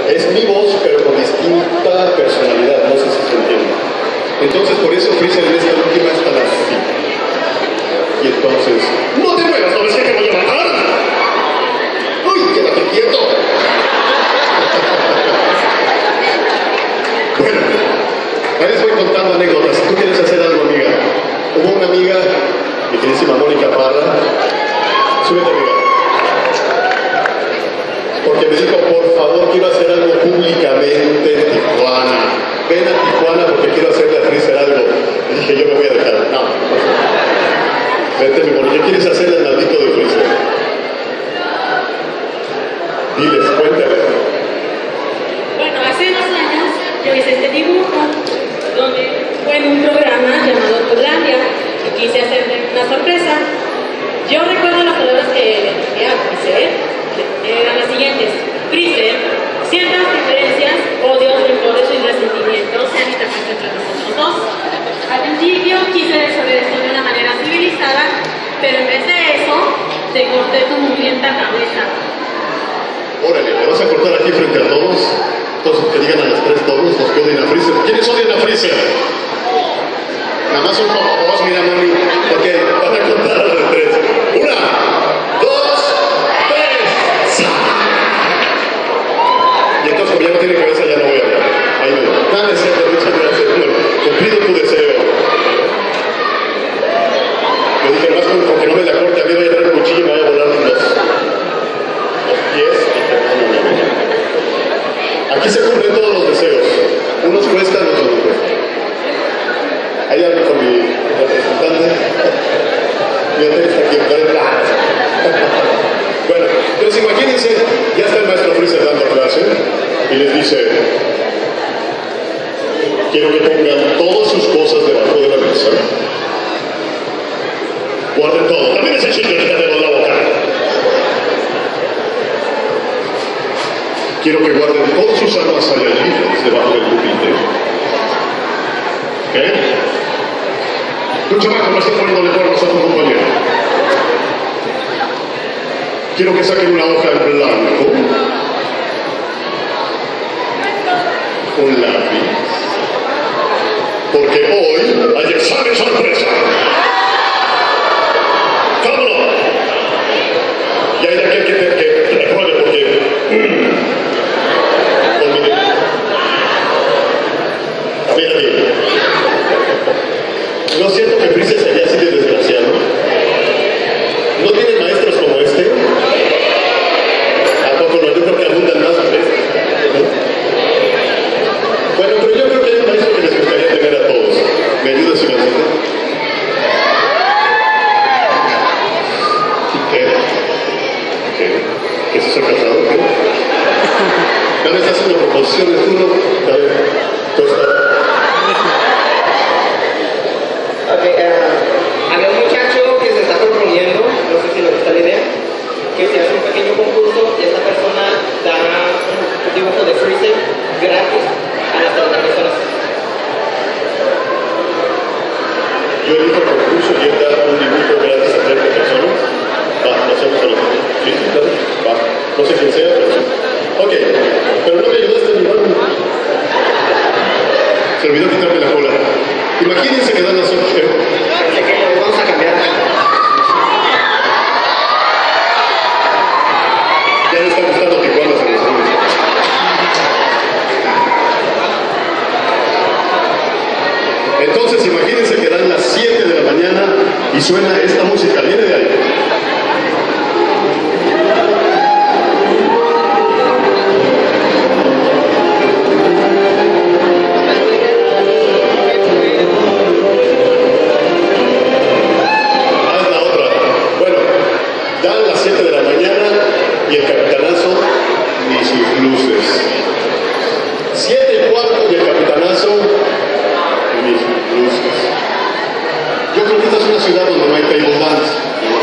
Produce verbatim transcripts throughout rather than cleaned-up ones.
Es mi voz, pero con distinta personalidad, no sé si se entiende. Entonces, por eso Freezer en esta última está así. Y entonces, ¡no te muevas, no ves que te voy a matar! ¡Uy, quédate quieto! Bueno, ahí les voy contando anécdotas. Si tú quieres hacer algo, amiga. Hubo una amiga, mi queridísima Mónica Parra. Súbete, amiga. Porque me dijo, por favor, quiero hacer algo públicamente en Tijuana. Ven a Tijuana porque quiero hacerle a Freezer algo. Y dije, yo me voy a dejar. No. Vete, mi amor, ¿qué quieres hacerle al maldito de Freezer? Diles, cuéntale. Bueno, hace dos años yo hice este dibujo, donde fue en un programa llamado Turlandia, y quise hacerle una sorpresa. Yo recuerdo las palabras que le dije a Freezer, eran las siguientes: Freezer, ciertas diferencias, odios, rencores y resentimientos se han interpuesto entre nosotros dos. Al principio quise resolver esto de una manera civilizada, pero en vez de eso, te corté tu mugrienta cabeza. Órale, ¿me vas a cortar aquí frente a todos? Entonces que digan a las tres todos los que odian a Freezer. ¿Quiénes odian a Freezer? Nada más un poco dos, mira, Moni, porque van a contar a las tres. Una, dos, tres. Y entonces, como ya no tiene cabeza, ya no voy a hablar. Ahí me lo. Nada, es cierto, muchas gracias. Bueno, cumplido tu deseo. Yo dije, más con, con que no me la corte, a mí voy a traer un cuchillo y me voy a volar los, los pies. Aquí se cumplen todos los deseos. Unos cuestan, otros no cuestan. Ahí hablo con mi representante. Mi hotel está aquí enfrente. Bueno, entonces imagínense, ya está el maestro Freezer dando clase y les dice: quiero que pongan todas sus cosas debajo de la mesa. Guarden todo. También ese chicle que tengo en la boca. Quiero que guarden todas sus armas allá libres debajo del pupitre. ¿Qué? Un chamaco no está poniéndole cuernos a tu compañero. Quiero que saquen una hoja en blanco. Un lápiz. Porque hoy hay examen sorpresa. ¡Cámara! Y hay de aquel que, te, que repruebe porque... olvide. Mira bien. ¿No es cierto que Freezer sería así de desgraciado? ¿No tienen maestros como este? ¿A poco no? Yo creo que abundan más que este. Bueno, pero yo creo que hay un maestro que les gustaría tener a todos. ¿Me ayudas, Ivancita? ¿Qué? ¿Qué? ¿Que se ha casado? ¿Qué? Ya me está haciendo proposiciones, tú no. A ver, tú estás. Ok, uh, había un muchacho que se está proponiendo, no sé si le gusta la idea, que se hace un pequeño concurso y esta persona da un dibujo de Freezer gratis a las treinta personas. Yo elijo el concurso y él da un dibujo gratis a treinta personas. Va, lo hacemos a los dos. ¿Sí? Va, no sé quién sea, pero sí. Ok, pero no me ayudaste ni nada. Se olvidó quitarme la cola. Imagínense que dan las ocho. Así que vamos a cambiar. Ya no está gustando Tijuana, se los juro. Entonces imagínense que dan las siete de la mañana y suena esta música. Viene de ahí. Y el capitanazo ni sus luces. Siete y cuarto y el capitanazo ni sus luces. Yo creo que esta es una ciudad donde no hay table dance.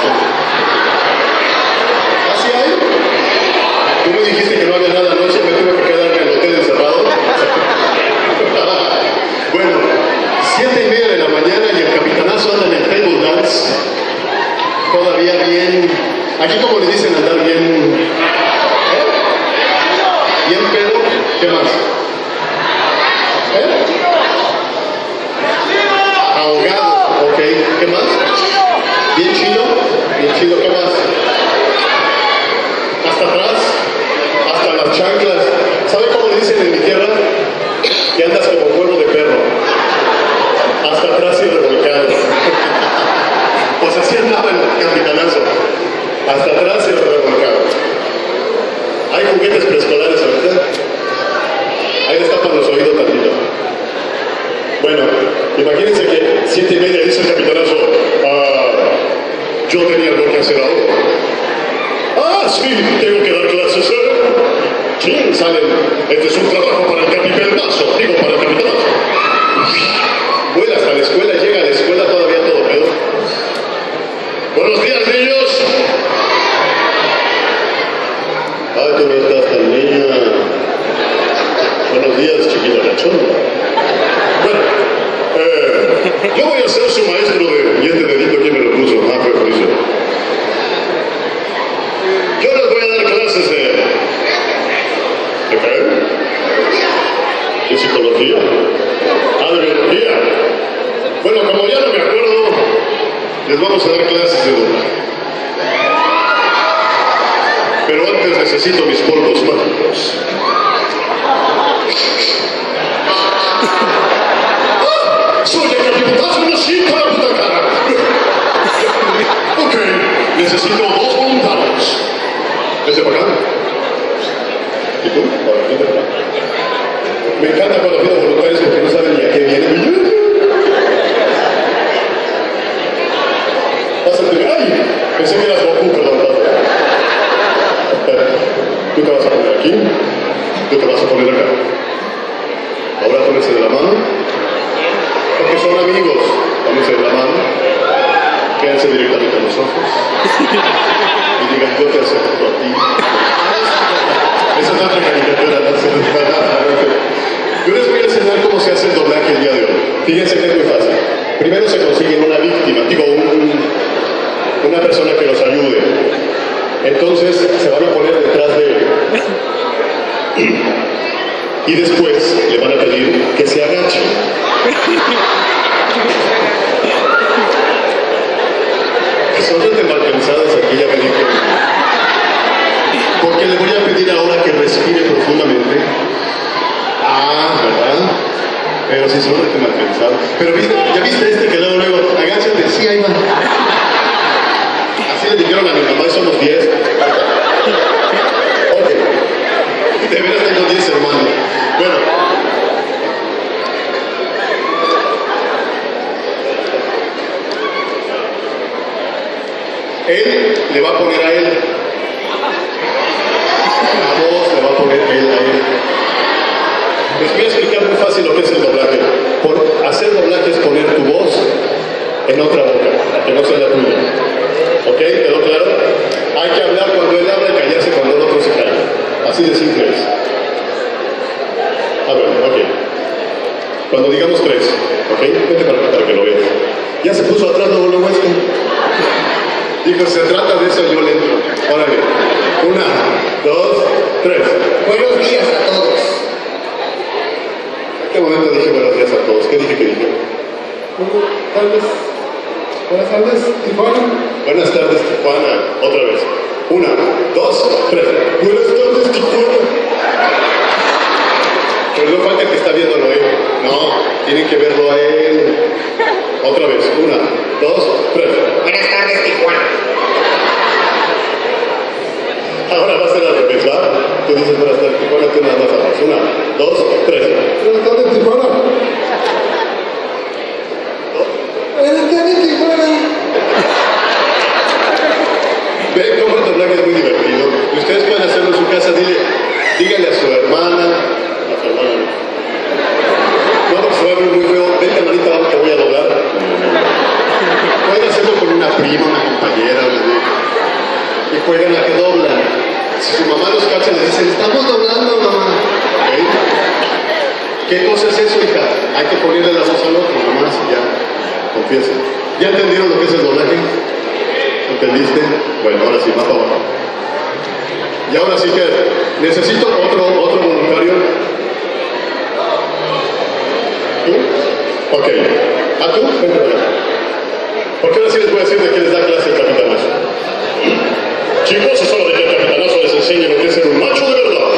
¿Así hay? Tú me dijiste que no había nada anoche, me tuve que quedar en el hotel encerrado. Bueno, siete y media de la mañana y el capitanazo anda en el table dance. Todavía bien. Aquí como le dicen andar bien, ¿eh? Bien pedo. ¿Qué más? ¿Eh? Ahogado, ok. ¿Qué más? Bien chido, bien chido, ¿qué más? Hasta atrás, hasta las chanclas. ¿Sabe cómo le dicen en mi tierra? Que andas como cuerno de perro. Hasta atrás y revolcado. Pues así andaba el capitanazo. Hasta atrás y revolcado. Hay juguetes preescolares ahorita. Ahí les tapan los oídos tantito. Bueno, imagínense que siete y media dice el capitanazo. Ah, yo tenía algo que hacer ahora. Ah, sí, tengo que dar clases. ¿eh? Sí, salen. Este es un trabajo para el capitanazo. Digo, para el capitanazo. Vuela hasta la escuela, llega a la escuela todavía todo pedo. Buenos días, niños. Ay, tú no estás tan niña. Buenos días, chiquita cachonda. Bueno, eh, yo voy a ser su maestro de... Y este dedito, ¿quién me lo puso? Ah, fue Mauricio. Yo les voy a dar clases de... ¿De qué? ¿De psicología? Ah, de biología. Bueno, como ya no me acuerdo, les vamos a dar clases de doblaje. Pero antes necesito mis polvos mágicos. ¡Ah! ¡Soy el capitanazo, una cinta en la puta cara! Ok, necesito dos voluntarios. ¿Vete para acá? ¿Y tú? Ahora, vete para acá. Me encanta cuando pido voluntarios porque no saben ni a qué vienen. Pásate. ¡Ay! Pensé que eras Goku, perdón. Tú te vas a poner aquí. Tú te vas a poner acá. Ahora pónganse de la mano. Porque son amigos. Pónganse de la mano. Quédense directamente en los ojos. Y digan, yo te acepto a ti. Esa es otra caricatura. Yo les voy a enseñar cómo se hace el doblaje el día de hoy. Fíjense que es muy fácil. Primero se consigue una víctima, digo, un, una persona que los ayude. Entonces se van a poner detrás de él. Y después le van a pedir que se agache. Son gente mal pensadas aquí, ya me dije. Porque le voy a pedir ahora que respire profundamente. Ah, ¿verdad? Pero si son gente mal pensados. Pero ¿viste? ¿Ya viste este que luego, luego, agáchate? Sí, ahí va. Así le dijeron a mi mamá y somos diez. Ok. De veras tengo diez hermanos. Bueno. Él le va a poner a él. La voz le va a poner él a él. Les voy a explicar muy fácil lo que es el doblaje. Por hacer doblaje es poner tu voz en otra boca, que no sea la tuya. ¿Ok? ¿Quedó claro? Hay que hablar cuando él habla y callarse cuando el otro se calla. Así de simple es. A ver, ok. Cuando digamos tres, ¿ok? Vete para acá para que lo veas. Ya se puso atrás, luego luego esto. Dijo, se trata de eso, yo le entro. Órale. Una, dos, tres. Buenos días a todos. ¿En qué momento dije buenos días a todos? ¿Qué dije que dije? Buenas tardes. Buenas tardes, Tijuana. Buenas tardes, Tijuana. Otra vez. Una, dos, tres. Buenas tardes, Tijuana. Pero no falta que está viéndolo él. No, tienen que verlo a él. Otra vez. Una, dos, tres. Buenas tardes, Tijuana. Ahora va a ser al revés, ¿va? Tú dices buenas tardes, Tijuana, tú nada más hablas. Una, dos, tres. Buenas tardes, Tijuana. Buenas tardes, Tijuana. Ven cómo el doblaje es muy divertido. Y ustedes pueden hacerlo en su casa. Dile, díganle a su hermana, a su hermana. No, porque se va a ver muy feo. Vente, manita, vamos, te voy a doblar. Pueden hacerlo con una prima, una compañera, y juegan a que doblan. Si su mamá los cacha, le dicen, estamos doblando, mamá. ¿Okay? ¿Qué cosa es eso, hija? Hay que ponerle la voz al otro, mamá, si ya, confiesa. ¿Ya entendieron lo que es el doblaje? ¿Entendiste? Bueno, ahora sí, más para abajo. Y ahora sí que necesito otro, otro voluntario. les voy a decir de qué les da clase el capitanazo. Chicos, es hora de que el capitanazo les enseñe lo que es ser un macho de verdad.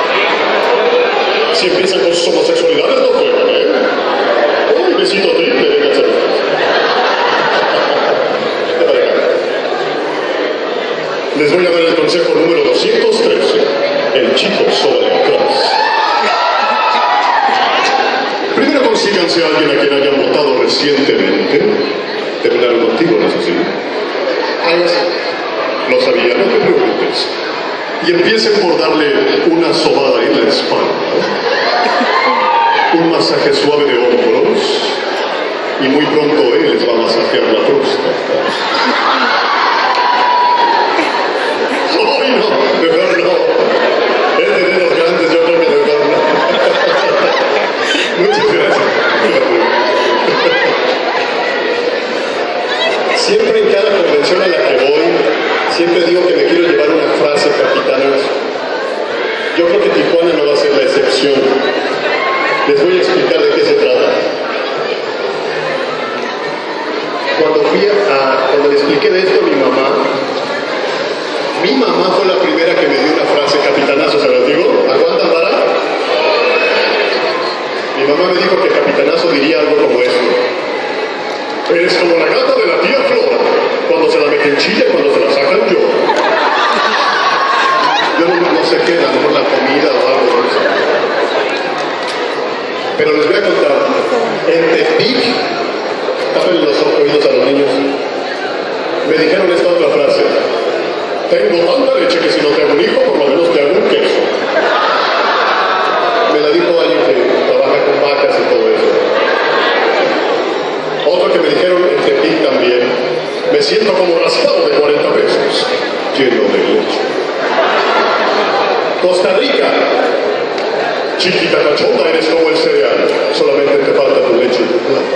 Si empiezan con sus homosexualidades, no juegan, ¿eh? Uy, besito triple, vénganse. Les voy a dar el consejo número doscientos trece. El chico sobre atrás. Primero consíganse a alguien a quien hayan votado recientemente. Terminaron contigo, ¿no es así? Algo así. Lo sabía, no te preocupes. Y empiecen por darle una sobada en la espalda, un masaje suave de hombros, y muy pronto él les va a masajear la próstata. ¡Ay, no! Mejor no. Es de dedos grandes, yo creo que mejor no. Muchas gracias. Siempre en cada convención a la que voy, siempre digo que me quiero llevar una frase capitanazo. Yo creo que Tijuana no va a ser la excepción. Les voy a explicar de qué se trata. Cuando fui a, cuando le expliqué de esto a mi mamá, mi mamá fue la primera que me dio una frase capitanazo, ¿se las digo? ¿Aguantan vara? Mi mamá me dijo que capitanazo diría algo como esto. Eres como la gata de la tía Flora, cuando se la meten chilla y cuando se la sacan yo. Yo no, no sé qué, a lo mejor la comida o algo de eso. Pero les voy a contar, en Tepic, tapen los oídos a los niños, me dijeron esta otra frase. Tengo tanta leche que si no te hago un hijo, por lo menos te hago un queso. Me la dijo alguien que trabaja con vacas y todo eso. Otro que me dijeron en Tepic también, me siento como raspado de cuarenta pesos, lleno de leche. Costa Rica, chiquita cachonda, eres como el cereal, solamente te falta tu leche y tu plata.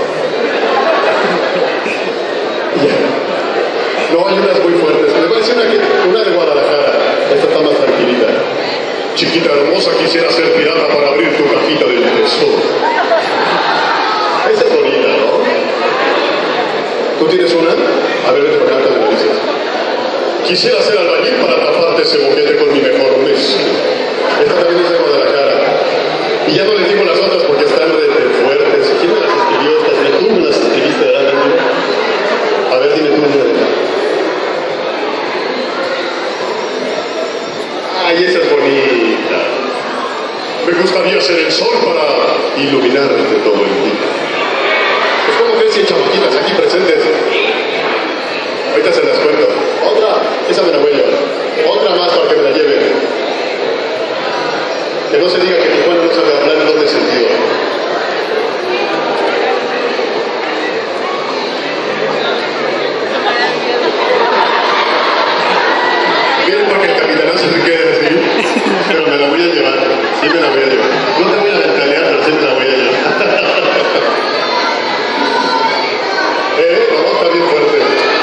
Yeah. No, hay unas muy fuertes. Les voy a decir una, que, una de Guadalajara, esta está más tranquilita. Chiquita hermosa, quisiera ser pirata para abrir tu cajita del tesoro. Esa es bonita, ¿no? ¿Tú tienes una? A ver, ven por acá, me dices. Quisiera ser albañil para taparte ese boquete con mi mejor mes. Esta también es de Guadalajara. Y ya no les digo las otras porque están re, re fuertes. ¿Quién me las escribió estas? Tú me las escribiste, ¿verdad? A ver, dime tú una. Ay, esa es bonita. Me gustaría ser el sol para iluminarte todo el día. Pues como ven, cien chamaquitas aquí presentes. Ahorita se las cuento. Otra, esa me la voy a llevar. Otra más para que me la lleven. Que no se diga que Tijuana no sabe hablar en doble sentido. Miren porque el capitanazo se quiere decir, pero me la voy a llevar. Sí me la voy a llevar. No te voy a ventanear, pero sí me la voy a llevar. eh, no, está bien fuerte.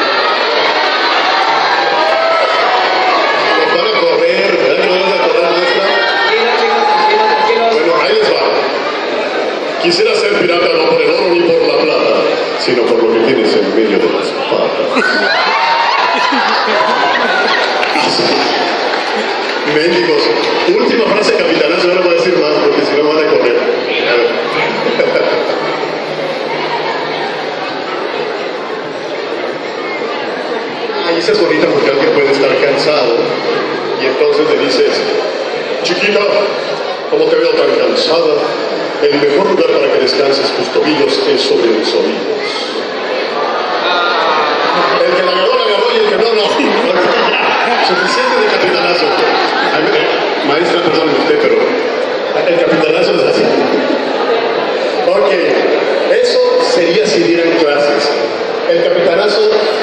Nos van a correr, ¿verdad que no vamos a correr nuestra? Bueno, ahí les va. Quisiera ser pirata no por el oro ni por la plata, sino por lo que tienes en medio de las patas. Méndicos. Última frase, capitanazo, no le voy a decir más porque si no van a correr. A ver. Ay, esa es bonita porque alguien puede estar cansado y entonces le dices, chiquita, ¿cómo te veo tan cansada? El mejor lugar para que descanses tus tobillos es sobre mis oídos. El que la agarró, la agarró y el que no, no. Suficiente de capitanazo. Ay, maestra, perdóneme usted, pero el capitanazo es así. Ok, eso sería si dieran clases. El capitanazo